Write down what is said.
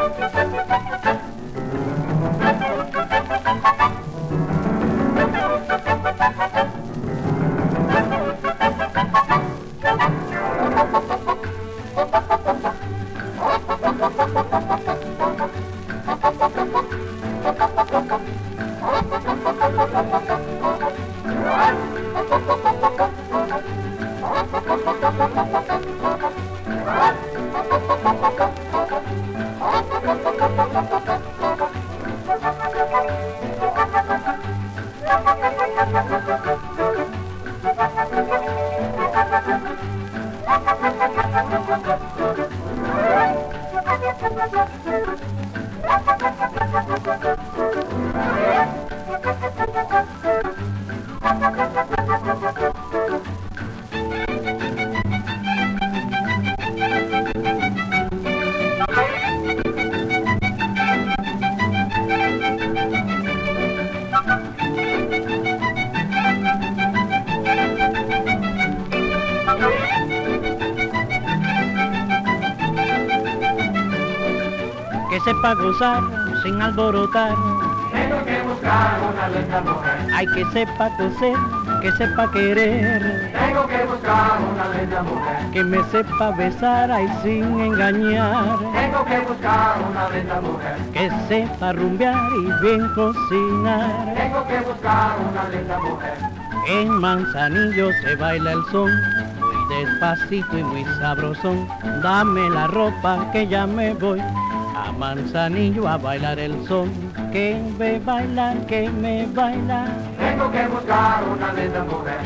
Que sepa gozar sin alborotar. Tengo que buscar una linda mujer. Hay que sepa coser, que sepa querer. Tengo que buscar una linda mujer. Que me sepa besar ay sin engañar. Tengo que buscar una linda mujer. Que sepa rumbear y bien cocinar. Tengo que buscar una linda mujer. En Manzanillo se baila el son, muy despacito y muy sabrosón. Dame la ropa que ya me voy a Manzanillo a bailar el son. Que me bailar, que me bailar. Tengo que buscar una linda mujer.